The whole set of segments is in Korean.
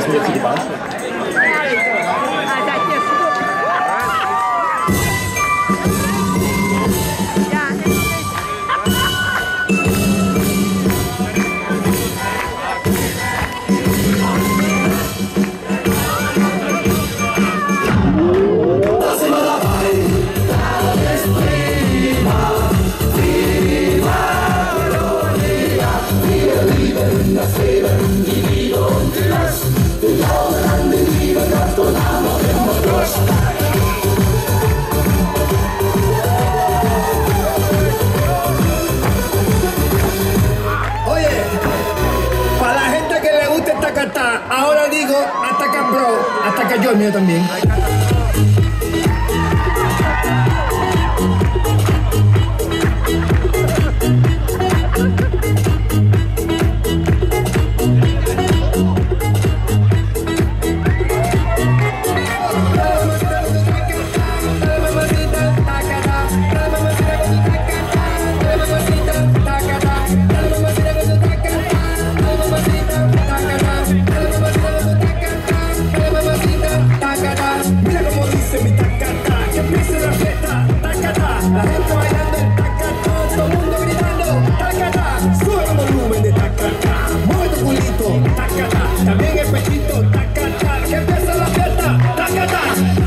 sind jetzt hier die Bahnsteige. Das Leben, die Liebe und die Lust. Wir glauben an den lieben Gott und haben noch immer Durst. Oye, para la gente que le gusta esta cata, ahora digo hasta acá, bro, hasta acá yo el mío también. La gente bailando el tacata, todo el mundo gritando tacata, sube el volumen de tacata, mueve tu culito, tacata, también el pechito, tacata, que empieza la fiesta, tacata.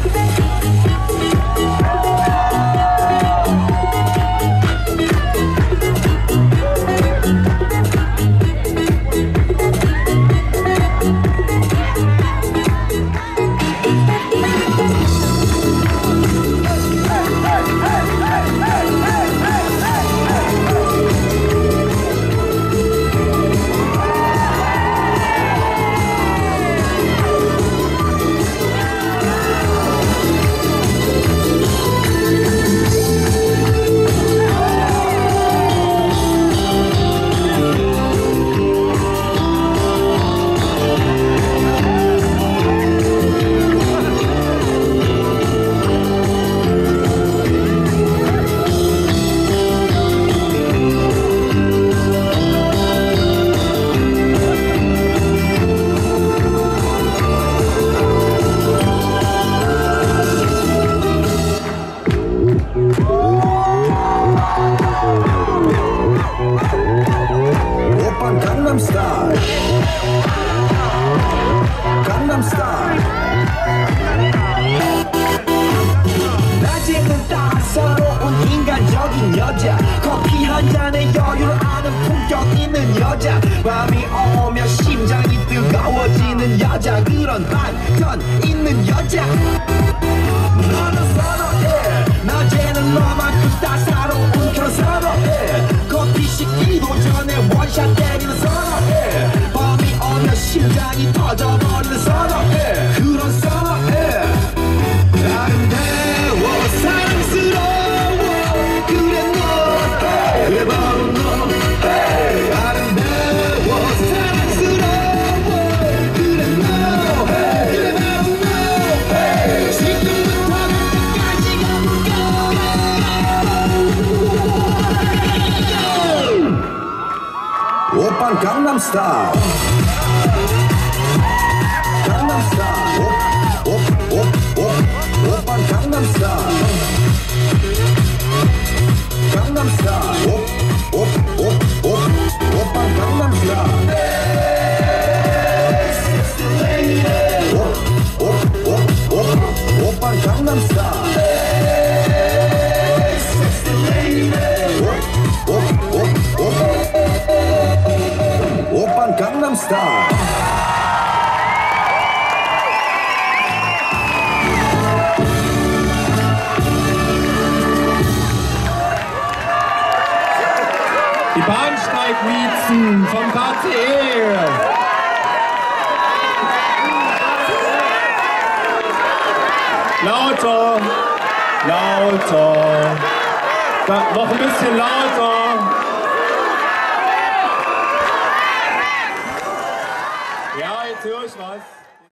Oppan Gangnam Style. Gangnam Style. 낮에는 따사로운 인간적인 여자, 커피 한 잔에 여유를 아는 품격 있는 여자, 밤이 오면 심장이 뜨거워지는 여자, 그런 반전 있는 여자. 너는 선호해, 낮에는 너만큼 따사로운 그런 선호해, 커피 식기도 전에 원샷 때리는 선호해, 밤이 오면 심장이 터져버리는 선호해, 그런 선호해. 아름다워 사랑스러워 그래 너, 그래 바로 너. 아름다워 사랑스러워 그래 너, 그래 바로 너. 지금부터 끝까지 가볼까. 오빤 강남 스타일. 강남 스타일. 오빤 강남 스타일. 강남 스타일. 오빤 강남 스타일. 오빤 강남 스타일. 오빤 강남 스타일. Die Bahnsteigwiezen vom KCE. Lauter, lauter. Noch ein bisschen lauter. Ja, jetzt höre ich was.